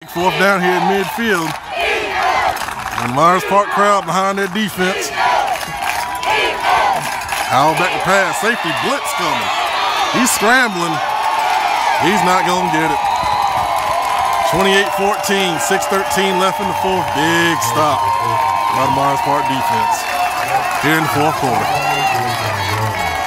Fourth down here in midfield. And Myers Park crowd behind their defense. Howell back to pass. Safety blitz coming. He's scrambling. He's not going to get it. 28-14, 6:13 left in the fourth. Big stop by the Myers Park defense here in the fourth quarter.